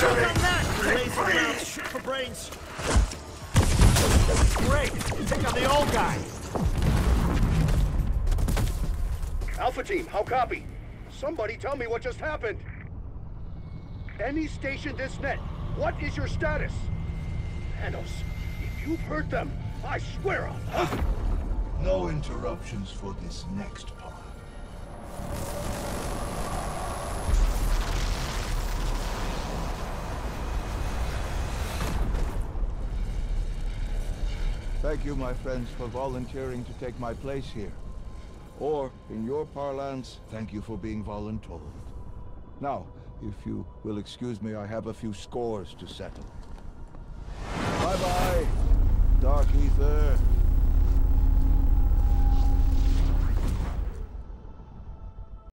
Lazy mouth, shoot for brains. Great, take on the old guy. Alpha team, how copy? Somebody tell me what just happened. Any station this net, what is your status? Thanos, if you've hurt them, I swear I'll... No interruptions for this next part. Thank you, my friends, for volunteering to take my place here. Or, in your parlance, thank you for being voluntold. Now, if you will excuse me, I have a few scores to settle. Bye-bye, Dark Ether.